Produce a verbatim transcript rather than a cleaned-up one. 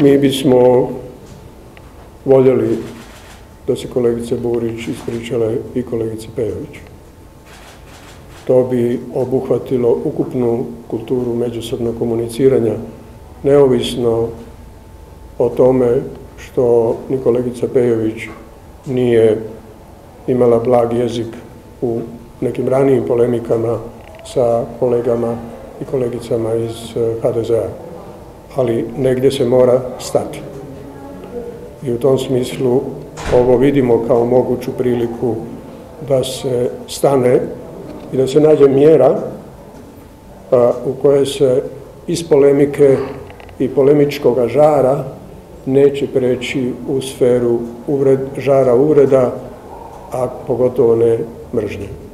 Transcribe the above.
Mi bismo voljeli da se kolegice Burić ispričale i kolegici Peović. To bi obuhvatilo ukupnu kulturu međusobnog komuniciranja, neovisno o tome što ni kolegica Peović nije imala blag jezik u nekim ranijim polemikama sa kolegama i kolegicama iz ha de zea, ali negdje se mora stati. I u tom smislu ovo vidimo kao moguću priliku da se stane i da se nađe mjera a, u kojoj se iz polemike i polemičkog žara neće preći u sferu uvred, žara uvreda, a pogotovo ne mržnje.